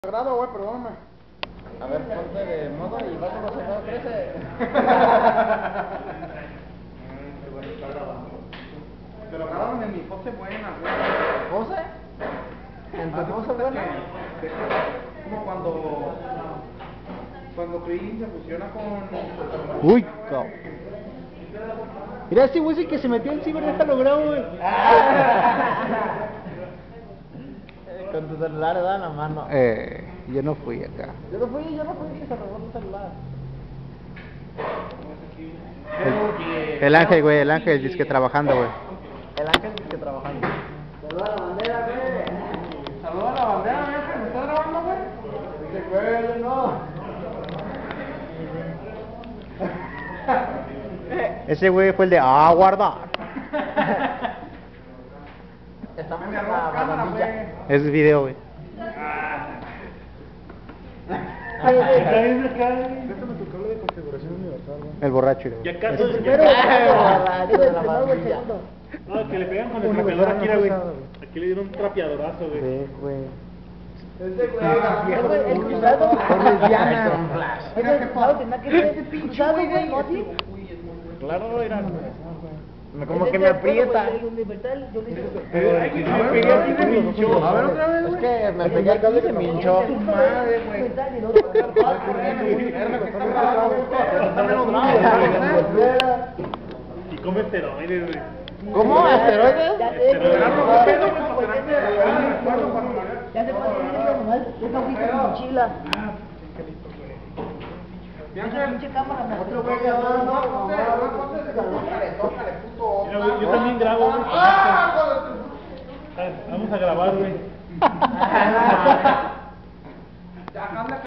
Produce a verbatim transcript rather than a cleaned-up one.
Grado, güey, perdóname. A ver, ponte de modo y vas a los soldados crece. Qué bueno, está grabando. Te lo grabaron en mi pose buena, güey. ¿Pose? ¿En tu Haz de pose cuenta buena? que- que es como cuando cuando Krillin se fusiona con... Uy, cabrón. Mira ese güey que se metió el ciber, déjalo grabo, güey. Con tu celular da la mano. Eh, yo no fui acá. Yo no fui, yo no fui que se robó tu celular. El, el ángel, güey, el ángel dice que trabajando, güey. El ángel que trabajando. Saluda a la bandera, güey. Saluda a la bandera, güey, ¿me estás grabando, güey? Dice, güey, no. Ese güey fue el de ah, guardar. Estamos en Me la robó cámara, barandilla. güey. Es video, güey. Déjame tu cable de configuración universal, güey. El borracho, güey. Ya acaso, El ya primero, acaso- el de la barandilla. No, que le pegan con el Universal trapeador aquí, no güey. pesado, güey. Aquí le dieron un trapeadorazo, güey. Sí, güey. Ese güey, el cruzado. Por lesbiana. Oye, el cruzado tenía que ser cruzado, güey, ¿no así? Claro, era. Como que me aprieta. El universal, yo le hice. Pero aquí sí me pegué aquí se me hinchó. A ver, otra vez, Es güey. que me pegué aquí y se me hinchó. Tu madre, güey. Universal y no te Verga, que está grabado, güey. Dame los brazos, güey. Y come esteroides, güey. ¿Cómo? ¿Asteroides? Ya sé, Pero, ya ¿qué pedo, sé, güey? pues, Ya ya sé, sé. ya me acuerdo cuando me- Ya sé cuál es esa nomás, esa agüita de mochila. Esa pinche cámara me Otro güey, ya, no, no, José, no, José, tócale, tócale, puto. Mira, güey, yo también grabo, güey. ¡Ah, hijo de tu- Ah, Vamos a grabar, güey. Ya, anda,